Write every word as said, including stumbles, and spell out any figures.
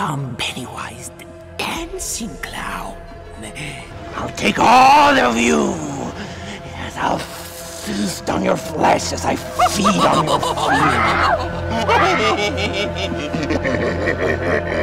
Come, Pennywise, the dancing clown. I'll take all of you, and I'll feast on your flesh as I feed on your fear.